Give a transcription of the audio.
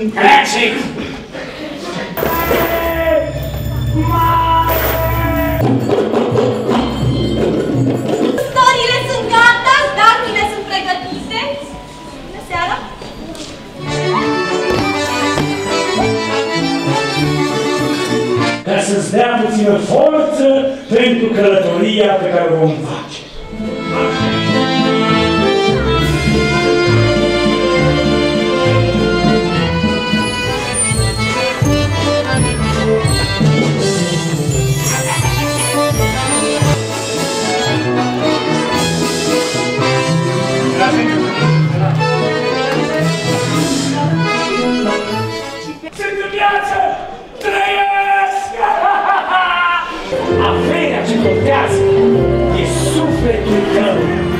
Pleci! Storile sunt gata, dardurile sunt pregătite. Bună seara! Ca să-ți dea puțină forță pentru călătoria pe care o vom face. Sunt în viață! Trăiesc! Averea ce contează e sufletul tău!